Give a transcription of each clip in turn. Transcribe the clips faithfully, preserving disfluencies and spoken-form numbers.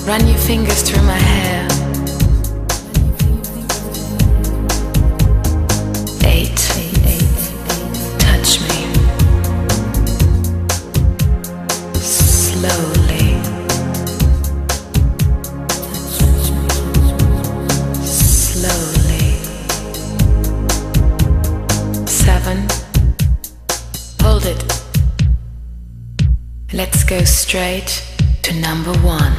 Run your fingers through my hair. Eight. Touch me. Slowly. Slowly. Seven. Hold it. Let's go straight to number one.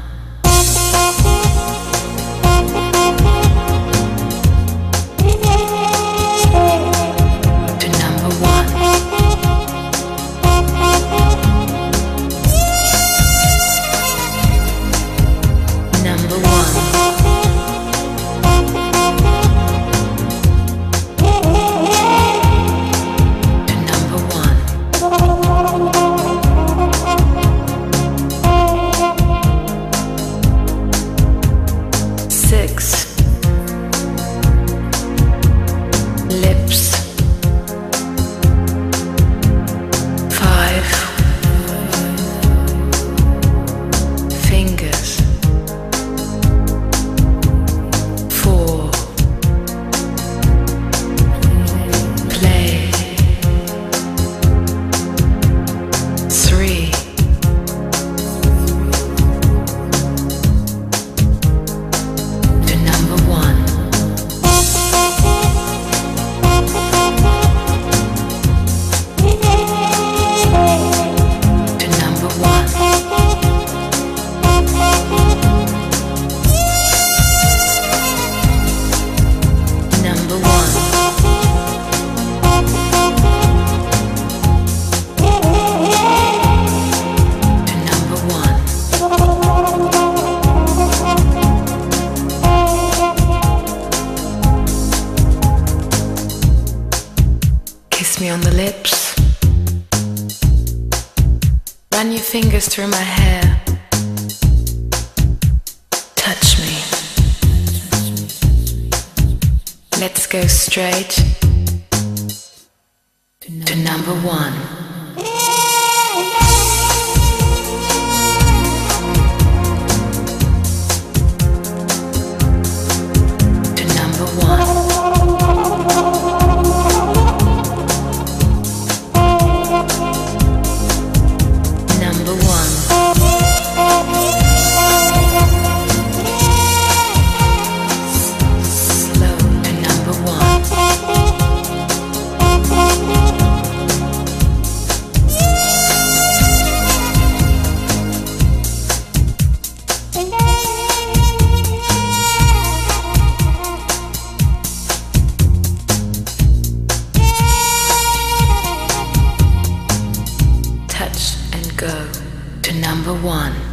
Kiss me on the lips. Run your fingers through my hair. Touch me. Let's go straight to number one. Touch and go to number one.